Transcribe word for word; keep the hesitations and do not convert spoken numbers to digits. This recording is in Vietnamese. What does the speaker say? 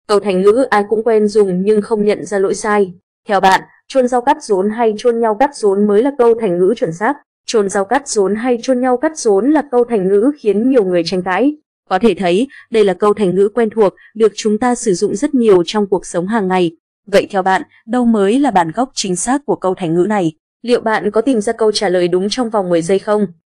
Câu thành ngữ ai cũng quen dùng nhưng không nhận ra lỗi sai. Theo bạn, chôn rau cắt rốn hay chôn nhau cắt rốn mới là câu thành ngữ chuẩn xác? Chôn rau cắt rốn hay chôn nhau cắt rốn là câu thành ngữ khiến nhiều người tranh cãi. Có thể thấy, đây là câu thành ngữ quen thuộc, được chúng ta sử dụng rất nhiều trong cuộc sống hàng ngày. Vậy theo bạn, đâu mới là bản gốc chính xác của câu thành ngữ này? Liệu bạn có tìm ra câu trả lời đúng trong vòng mười giây không?